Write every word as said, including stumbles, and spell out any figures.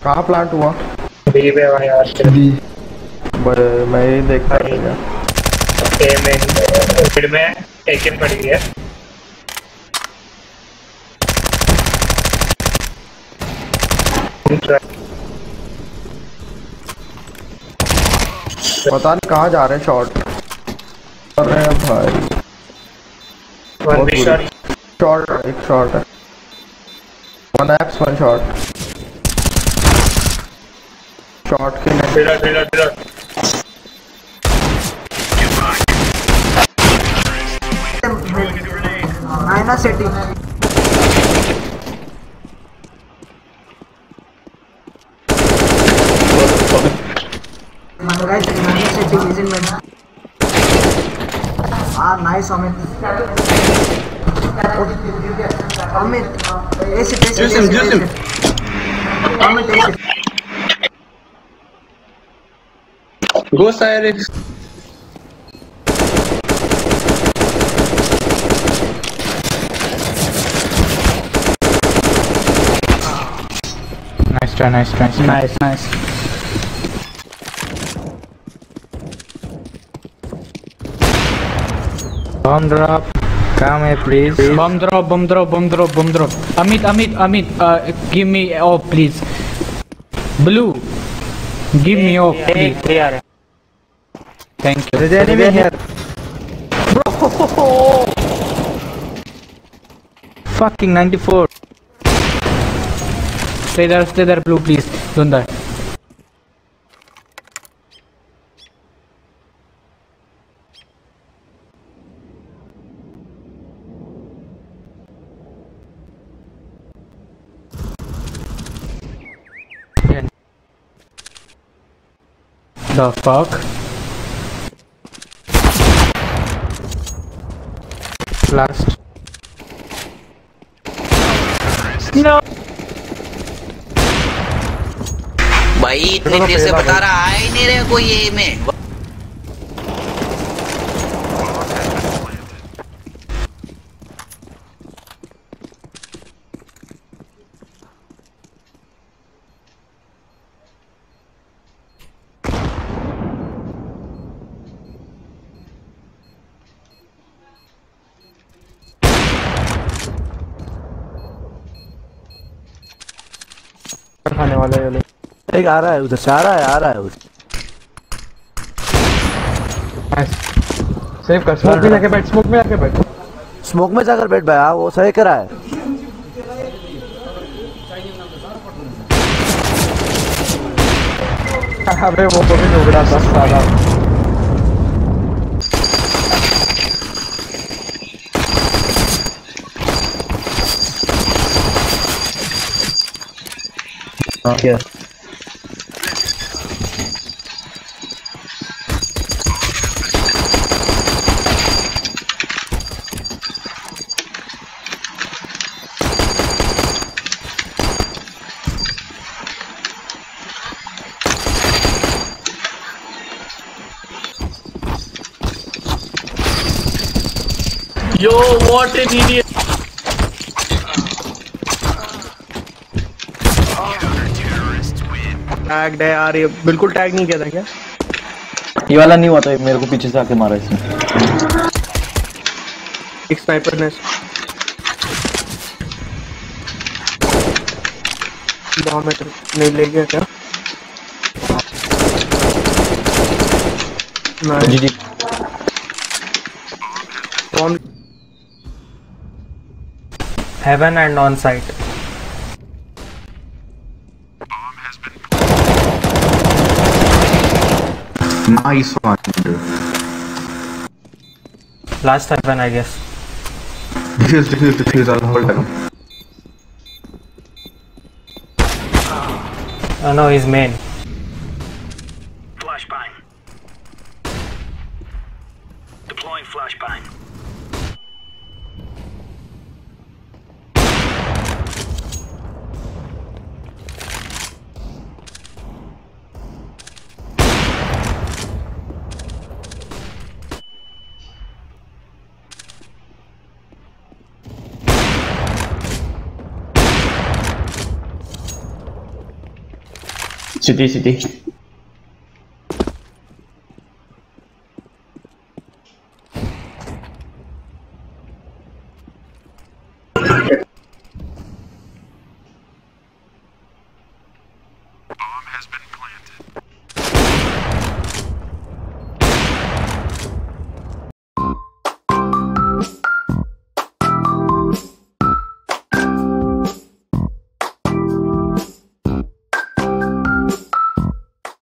कहाँ प्लांट हुआ? बी पे भाई यार बी। बड़े मैं ही देखता रहेगा। ए में मिड में एक ही पड़ी है। पता नहीं कहाँ जा रहे हैं शॉट कर रहे हैं भाई। वन बी शॉट शॉट एक शॉट है। One apps one shot shot के लिए reload reload reload minus setting guys minus setting is in mid. Ah nice Amit. Amit ace it ace it ace it Amit ace it. Go Cyrus. Nice try, nice try, nice, nice. Bomb drop. Come here, please. Bomb drop, bomb drop, bomb drop, bomb drop. Amit, Amit, Amit, uh, give me off, please. Blue, give me off, please. Thank you. There's enemy here. Bro! Fucking ninety-four. Stay there, stay there, Blue, please. Don't die. The fuck? Last. No. भाई इतनी देर से बता रहा है ही नहीं रहे कोई ये में। खाने वाला है ये लोग। एक आ रहा है उधर से आ रहा है आ रहा है उधर। सेव कर स्मोक में जाके बैठ स्मोक में जाके बैठ स्मोक में जाकर बैठ भाई। हाँ वो सही करा है। अबे वो तो भी उगड़ा था साला। क्या Yo, what an idiot! Tag है यार ये बिल्कुल टैग नहीं किया था क्या? ये वाला नहीं हुआ था मेरे को पीछे से आके मारा इसने। एक स्नाइपर ने बॉम्ब नहीं ले गया क्या? जी जी Heaven and on site. Nice one. Last heaven, I guess. Defuse, defuse, defuse. I'll hold them. Oh no, he's main. Flashbang. Deploying flashbang. City, city.